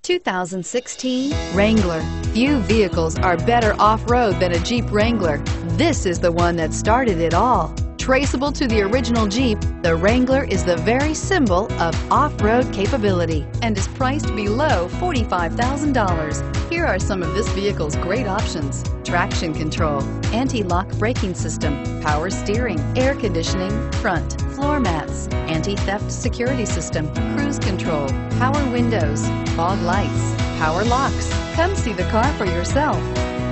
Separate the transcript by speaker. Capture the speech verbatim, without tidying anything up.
Speaker 1: two thousand sixteen Wrangler. Few vehicles are better off-road than a Jeep Wrangler. This is the one that started it all. Traceable to the original Jeep, the Wrangler is the very symbol of off-road capability and is priced below forty-five thousand dollars. Here are some of this vehicle's great options: traction control, anti-lock braking system, power steering, air conditioning, front, floor mats, anti-theft security system, cruise control, power windows, fog lights, power locks. Come see the car for yourself.